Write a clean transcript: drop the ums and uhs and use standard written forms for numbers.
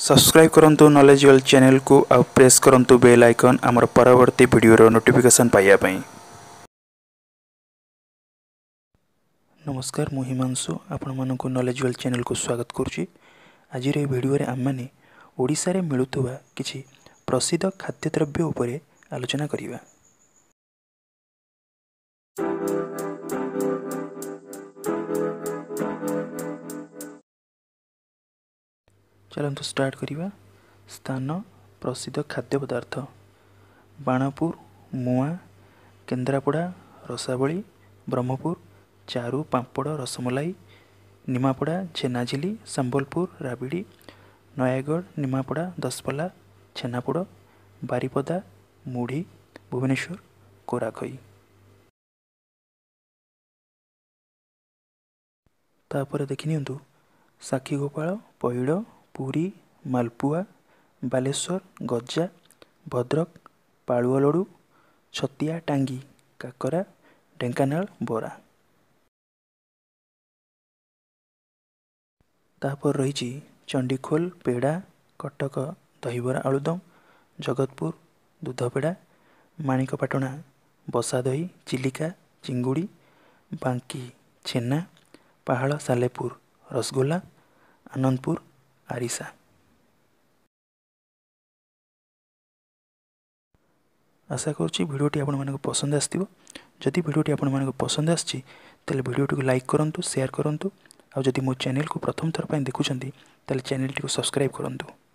Subscribe करंतु knowledgeable channel को आ प्रेस करंतु बेल आइकन आमर परवर्ती वीडियो नोटिफिकेशन पाइबा पई। नमस्कार मु हिमांशु आपण मानक नॉलेजेबल चैनल को स्वागत करुच्ची। आज वीडियो रे आम माने ओडिसा रे मिलुथुवा किछि प्रसिद्ध खाद्यद्रव्य उपरे आलोचना करिवा। चलंतु स्टार्ट करिवा। स्थान प्रसिद्ध खाद्य पदार्थ बाणपुर मुआ केन्द्रापड़ा रसावली ब्रह्मपुर चारू पांपड़ रसमलाई निमापड़ा छेनाझिली संबलपुर राबिड़ी नयागढ़ निमापड़ा दसपल्ला छेनापोड़ बारिपदा मुढ़ी भुवनेश्वर कोराखई। तापर देखिनियंतु साक्षीगोपाल पइड़ पुरी मालपुआ बालेश्वर गजा भद्रक पालुआ लडू छतिया टांगी काकरा ढेंकानाल बरा। तापर रही चंडीखोल पेड़ा कटक दहीबरा आलुदम जगतपुर दूधपेड़ा माणिकपाटना बसा दही चिलिका चिंगुड़ी बांकी छेना पहाड़ सालेपुर रसगोल्ला आनंदपुर आरिसा। आशा करुच्ची भिडियोटी आपण मानक पसंद आसथिबो। जदि भिडियोटी आपण मानक पसंद आछि तेल भिडियोटी को लाइक करंतु शेयर करंतु आ जदि मो चैनल को प्रथम थर पय देखुछंती तेल चैनल टी को सब्सक्राइब करंतु।